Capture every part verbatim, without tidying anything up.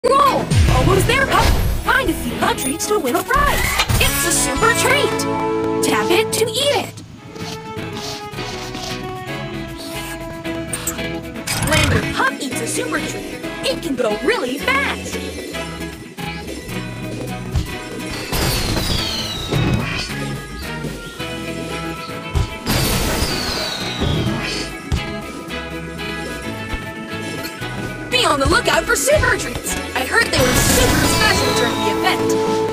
Whoa! Almost there, Pup! Find a few hot treats to win a prize! It's a super treat! Tap it to eat it! When your pup eats a super treat, it can go really fast! Be on the lookout for super treats! I heard they were super special during the event!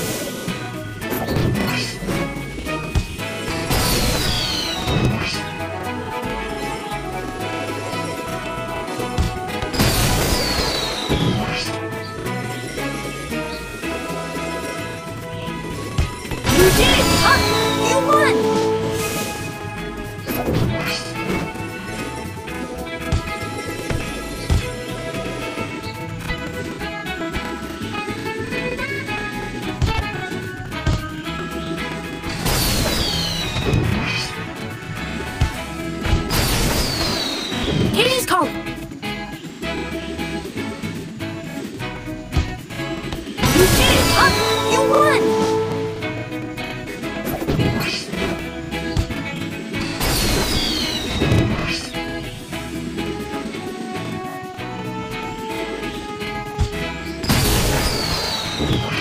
You did it, Pup! You won! Katie's calling. You did it, Pup! You won! You